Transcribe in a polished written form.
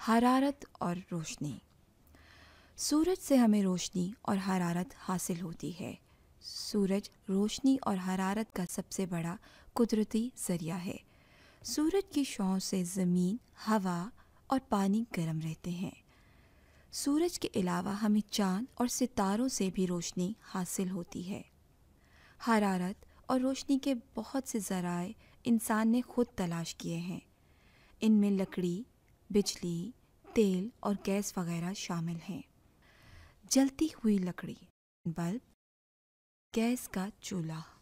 हरारत और रोशनी। सूरज से हमें रोशनी और हरारत हासिल होती है। सूरज रोशनी और हरारत का सबसे बड़ा कुदरती ज़रिया है। सूरज की शॉं से ज़मीन, हवा और पानी गर्म रहते हैं। सूरज के अलावा हमें चाँद और सितारों से भी रोशनी हासिल होती है। हरारत और रोशनी के बहुत से ज़राए इंसान ने खुद तलाश किए हैं। इनमें लकड़ी, बिजली, तेल और गैस वगैरह शामिल हैं। जलती हुई लकड़ी, बल्ब, गैस का चूल्हा।